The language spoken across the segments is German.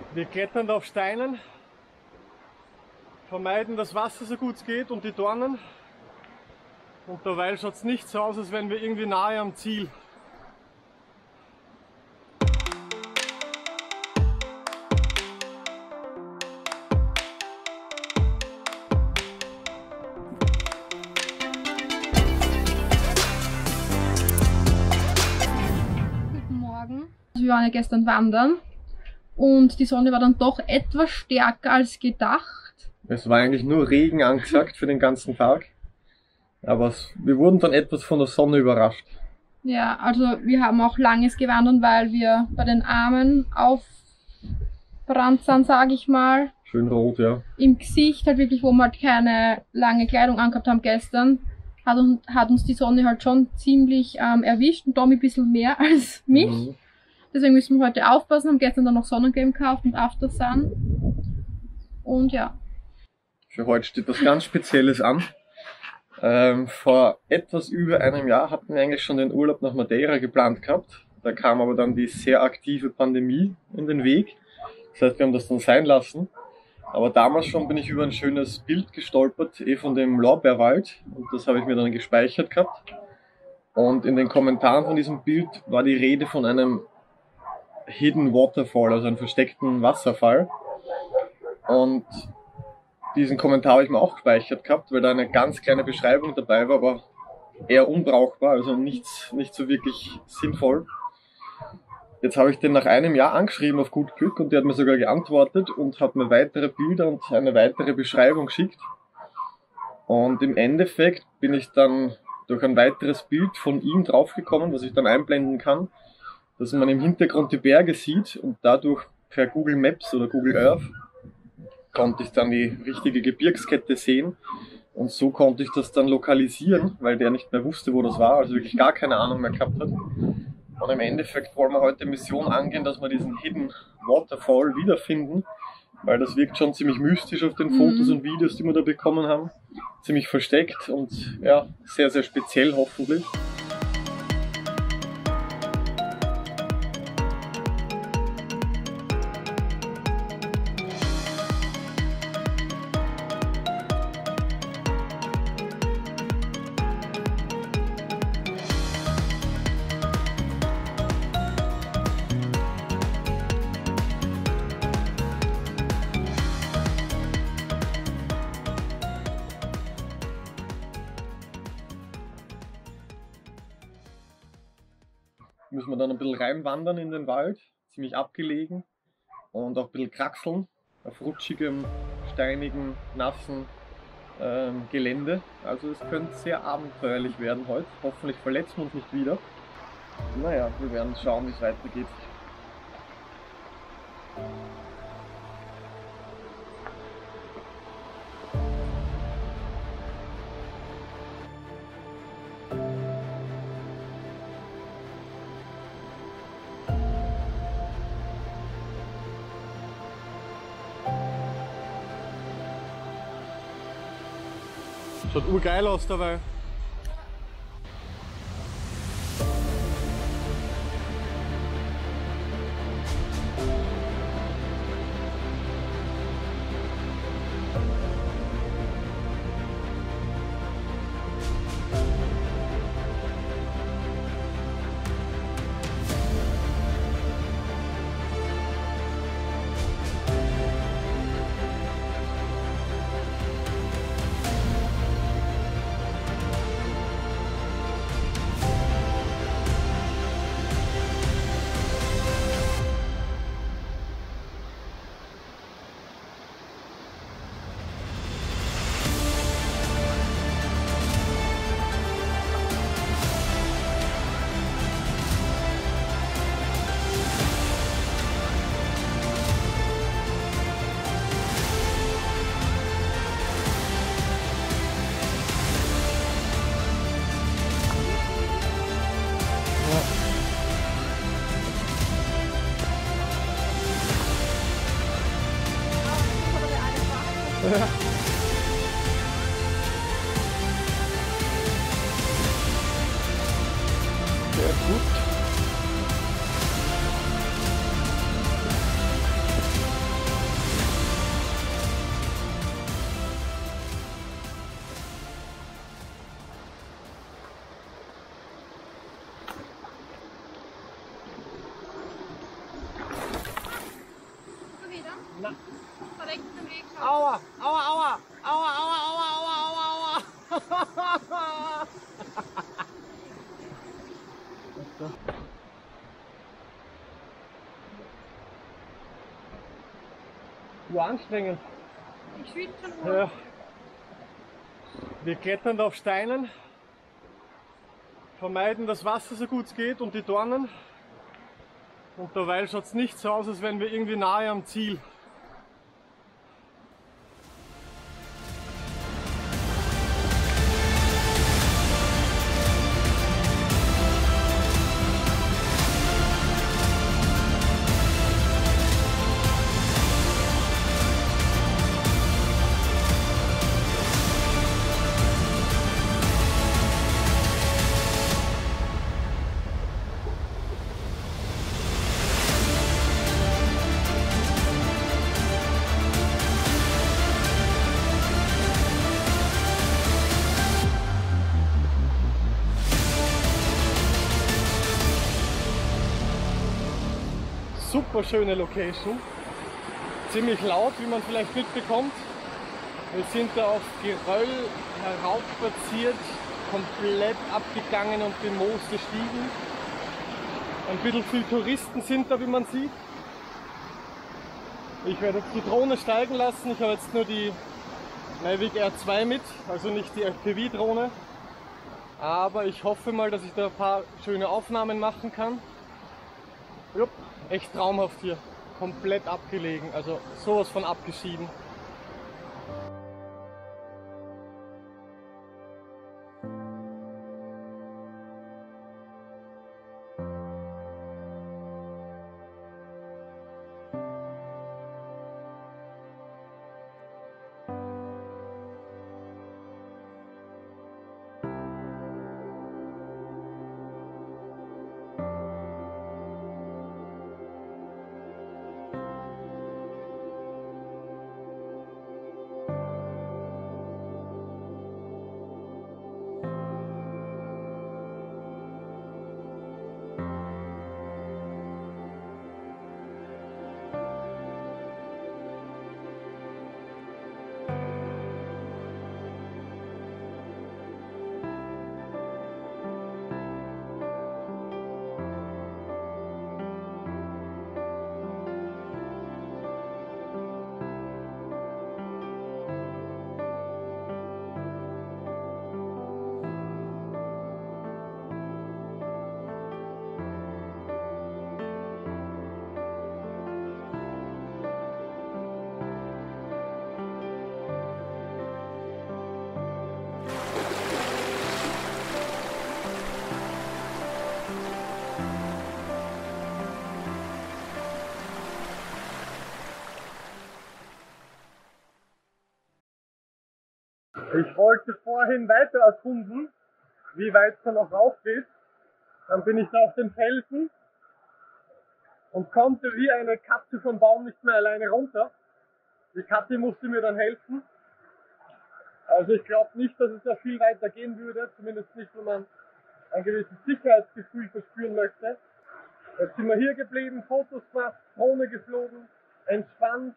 Wir klettern auf Steinen, vermeiden das Wasser so gut es geht und die Dornen. Und derweil schaut es nicht so aus, als wären wir irgendwie nahe am Ziel. Guten Morgen. Wir waren ja gestern wandern und die Sonne war dann doch etwas stärker als gedacht. Es war eigentlich nur Regen angesagt für den ganzen Tag, aber wir wurden dann etwas von der Sonne überrascht. Ja, also wir haben auch langes gewandert, weil wir bei den Armen aufbrannt sind, sage ich mal. Schön rot, ja. Im Gesicht halt wirklich, wo wir halt keine lange Kleidung angehabt haben gestern, hat uns die Sonne halt schon ziemlich erwischt und Tommy ein bisschen mehr als mich. Mhm. Deswegen müssen wir heute aufpassen, haben gestern dann noch Sonnencreme gekauft und Aftersun. Und ja. Für heute steht was ganz Spezielles an. Vor etwas über einem Jahr hatten wir eigentlich schon den Urlaub nach Madeira geplant gehabt. Da kam aber dann die sehr aktive Pandemie in den Weg. Das heißt, wir haben das dann sein lassen. Aber damals schon bin ich über ein schönes Bild gestolpert, von dem Lorbeerwald. Und das habe ich mir dann gespeichert gehabt. Und in den Kommentaren von diesem Bild war die Rede von einem Hidden Waterfall, also einem versteckten Wasserfall. Und diesen Kommentar habe ich mir auch gespeichert gehabt, weil da eine ganz kleine Beschreibung dabei war, aber eher unbrauchbar, also nicht so wirklich sinnvoll. Jetzt habe ich den nach einem Jahr angeschrieben auf gut Glück und der hat mir sogar geantwortet und hat mir weitere Bilder und eine weitere Beschreibung geschickt. Und im Endeffekt bin ich dann durch ein weiteres Bild von ihm draufgekommen, was ich dann einblenden kann, dass man im Hintergrund die Berge sieht und dadurch per Google Maps oder Google Earth konnte ich dann die richtige Gebirgskette sehen und so konnte ich das dann lokalisieren, weil der nicht mehr wusste, wo das war, also wirklich gar keine Ahnung mehr gehabt hat. Und im Endeffekt wollen wir heute Mission angehen, dass wir diesen Hidden Waterfall wiederfinden, weil das wirkt schon ziemlich mystisch auf den Fotos und Videos, die wir da bekommen haben. Ziemlich versteckt und ja, sehr, sehr speziell hoffentlich. Müssen wir dann ein bisschen reinwandern in den Wald, ziemlich abgelegen und auch ein bisschen kraxeln auf rutschigem, steinigen, nassen Gelände. Also es könnte sehr abenteuerlich werden heute. Hoffentlich verletzen wir uns nicht wieder. Naja, wir werden schauen, wie es weitergeht. Schaut urgeil aus dabei. Sehr gut. Na. Verreckt im Weg. Aua, aua, aua, aua, aua, aua, aua, aua, aua. War anstrengend. Ich schwitze schon. Ja. Wir klettern auf Steinen, vermeiden das Wasser so gut es geht und die Dornen. Und derweil schaut es nicht so aus, als wären wir irgendwie nahe am Ziel. Super schöne Location, ziemlich laut, wie man vielleicht mitbekommt. Wir sind da auf Geröll heraufspaziert, komplett abgegangen und bemooste Stiegen. Ein bisschen viele Touristen sind da, wie man sieht. Ich werde jetzt die Drohne steigen lassen. Ich habe jetzt nur die Mavic Air 2 mit, also nicht die FPV-Drohne. Aber ich hoffe mal, dass ich da ein paar schöne Aufnahmen machen kann. Jupp, echt traumhaft hier. Komplett abgelegen, also sowas von abgeschieden. Ich wollte vorhin weiter erkunden, wie weit es da noch rauf geht. Dann bin ich da auf den Felsen und konnte wie eine Katze vom Baum nicht mehr alleine runter. Die Katze musste mir dann helfen. Also ich glaube nicht, dass es da viel weiter gehen würde, zumindest nicht, wenn man ein gewisses Sicherheitsgefühl verspüren möchte. Jetzt sind wir hier geblieben, Fotos gemacht, Drohne geflogen, entspannt.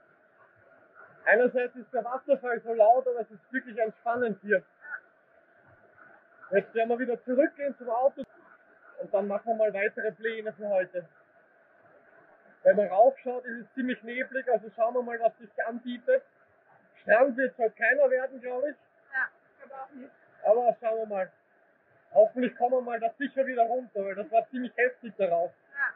Einerseits ist der Wasserfall so laut, aber es ist wirklich entspannend hier. Jetzt werden wir wieder zurückgehen zum Auto und dann machen wir mal weitere Pläne für heute. Wenn man raufschaut, ist es ziemlich neblig, also schauen wir mal, was sich anbietet. Strand wird es halt keiner werden, glaube ich. Ja, ich glaube auch nicht. Aber schauen wir mal. Hoffentlich kommen wir mal da sicher wieder runter, weil das war ziemlich heftig darauf. Ja.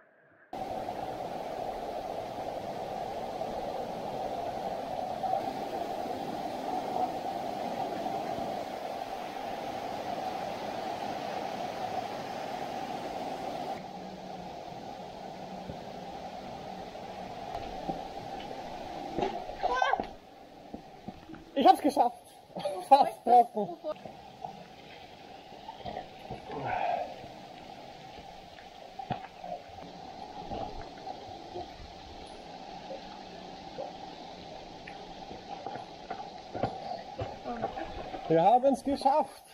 Ich hab's geschafft. Fast trocken. Wir haben es geschafft.